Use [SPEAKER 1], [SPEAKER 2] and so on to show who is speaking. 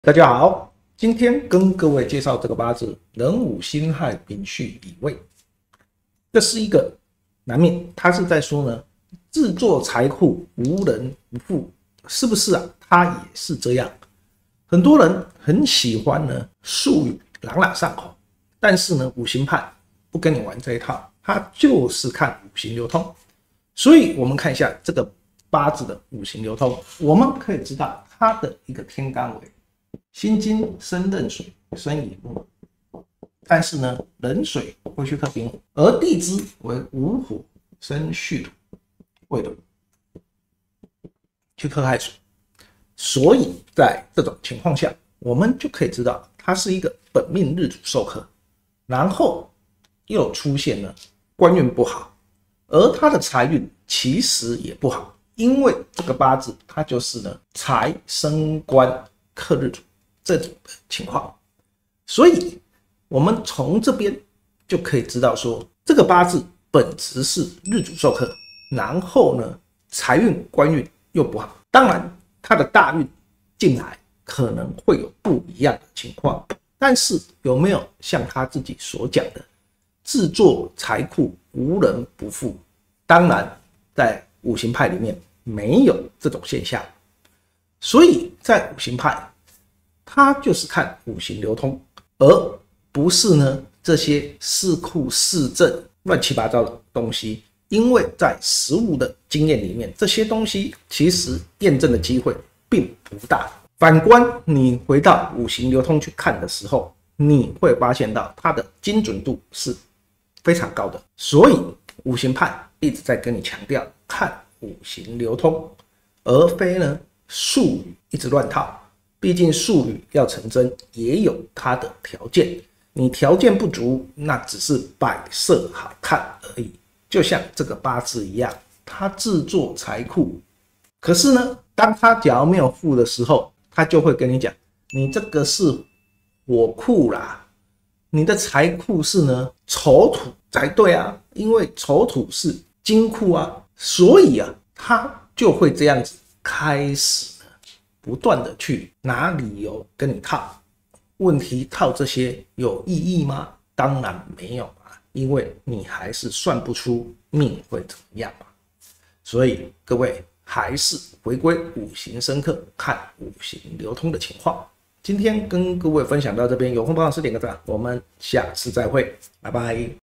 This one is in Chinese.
[SPEAKER 1] 大家好，今天跟各位介绍这个八字壬午辛亥丙戌乙未，这是一个男命，他是在说呢，自作财库无人不富，是不是啊？他也是这样。很多人很喜欢呢术语朗朗上口，但是呢五行派不跟你玩这一套，他就是看五行流通。所以我们看一下这个八字的五行流通，我们可以知道它的一个天干为辛金生壬水生乙木，但是呢壬水会去克丙火，而地支为午火生戌土未土去克亥水，所以在这种情况下，我们就可以知道它是一个本命日主受克，然后又出现了官运不好，而他的财运其实也不好，因为这个八字它就是呢财生官克日主这种的情况，所以我们从这边就可以知道说，这个八字本质是日主受克，然后呢财运官运又不好，当然他的大运进来可能会有不一样的情况，但是有没有像他自己所讲的自作财库无人不富，当然在五行派里面没有这种现象，所以在五行派他就是看五行流通，而不是呢这些四库四正乱七八糟的东西，因为在实务的经验里面，这些东西其实验证的机会并不大。反观你回到五行流通去看的时候，你会发现到它的精准度是非常高的，所以五行派一直在跟你强调看五行流通，而非呢术语一直乱套。毕竟术语要成真也有它的条件，你条件不足，那只是摆设好看而已。就像这个八字一样，他自作财库，可是呢当他假如没有富的时候，他就会跟你讲，你这个是火库啦，你的财库是呢丑土才对啊，因为丑土是金库啊，所以啊他就会这样子开始不断的去拿理由跟你套。问题套这些有意义吗？当然没有啊，因为你还是算不出命会怎么样嘛。所以各位还是回归五行生克，看五行流通的情况。今天跟各位分享到这边，有空帮老师点个赞，我们下次再会，拜拜。